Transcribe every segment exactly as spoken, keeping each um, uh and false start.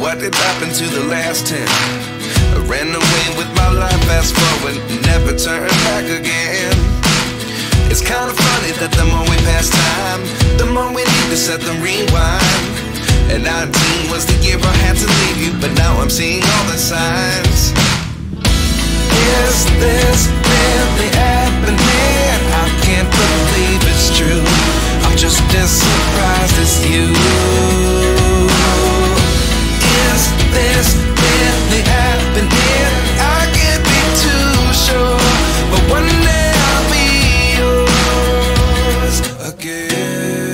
what did happen to the last ten? I ran away with my life, fast forward, never turn back again. It's kind of funny that the more we pass time, the more we need to set the rewind. And nineteen was the year I had to leave you, but now I'm seeing all the signs. Is this really happening? I can't believe it's true. I'm just as surprised as you. Is this really happening? I can't be too sure, but one day I'll be yours again.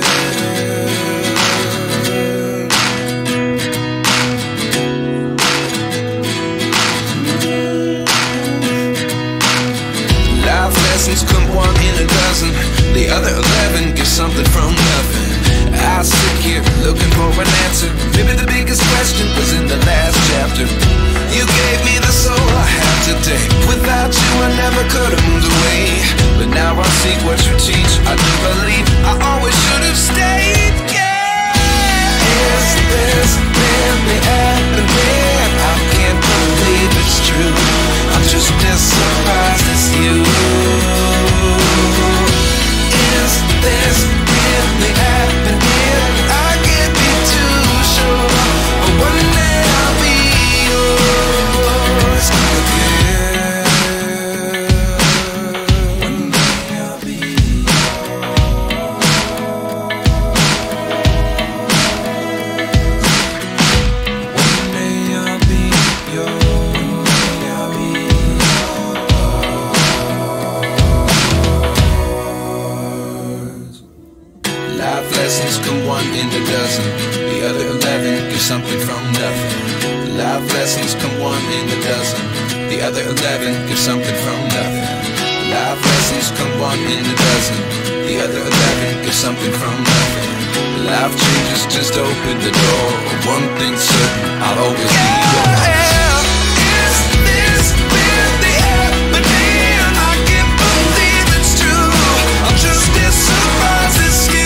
Life lessons come one in a dozen, the other eleven get something from nothing. I sit here looking for an answer. Maybe the biggest question was in the last chapter. You gave me the soul I have today. Without you I never could have moved away, but now I see what you teach. I do believe I always should have stayed. Yeah. Is this really happening? I can't believe it's true. I'm just as surprised as you. Is this really happening? I can't be too sure, but one day I'll be yours again. One day I'll be yours. One day I'll be yours. One day I'll be yours. Life lessons come one in a dozen, the other eleven get something from nothing. Life lessons come one in a dozen, the other eleven get something from nothing. Life lessons come one in a dozen, the other eleven get something from nothing. Life changes just open the door. One thing's certain, I'll always be yours. Is this really happening? I can't believe it's true. I'm just as surprised as you.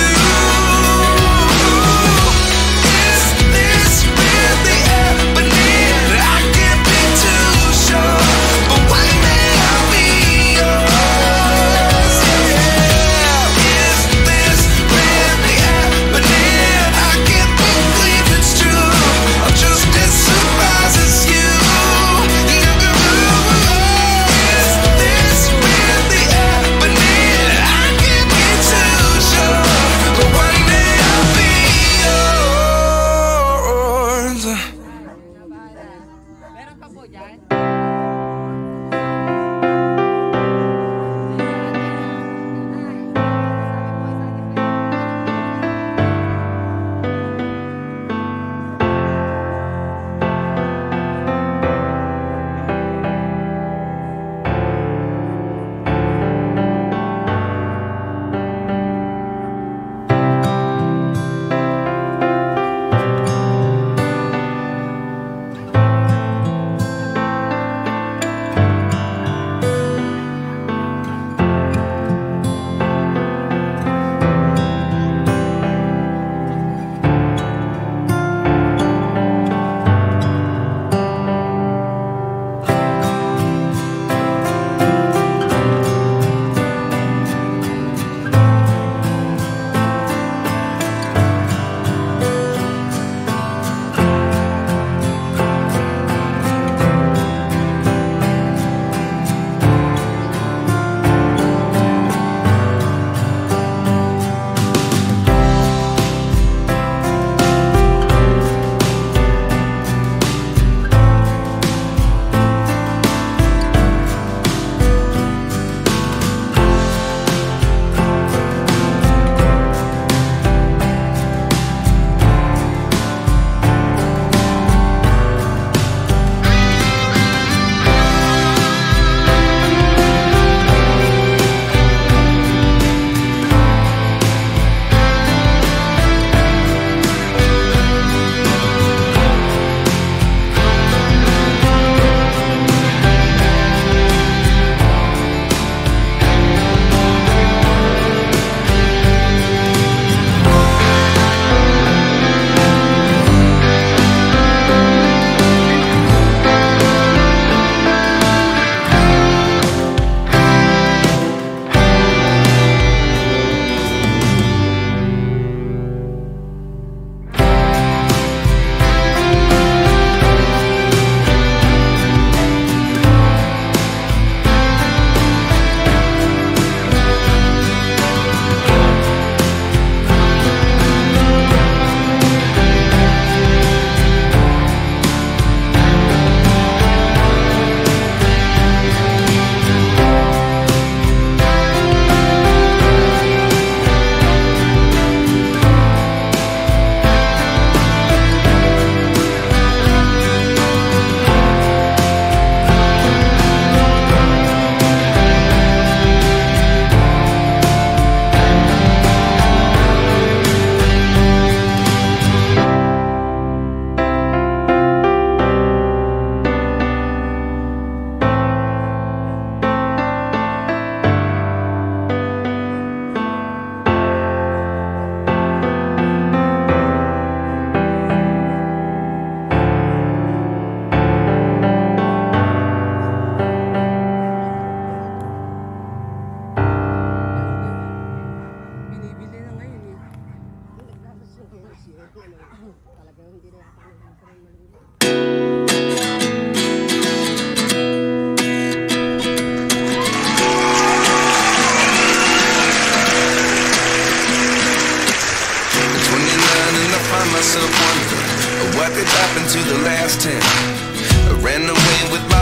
last ten. I ran away with my